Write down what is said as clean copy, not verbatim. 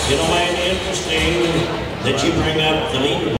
You know, man, interesting that you bring up the leader.